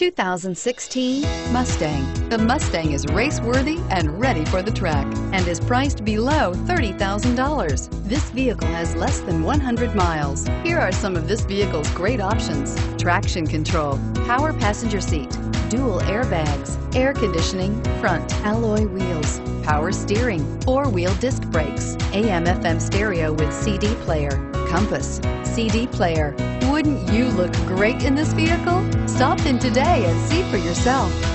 2016 Mustang. The Mustang is race-worthy and ready for the track and is priced below $30,000. This vehicle has less than 100 miles. Here are some of this vehicle's great options: traction control, power passenger seat, dual airbags, air conditioning, front alloy wheels, power steering, four-wheel disc brakes, AM/FM stereo with CD player, compass, CD player. Wouldn't you look great in this vehicle? Stop in today and see for yourself.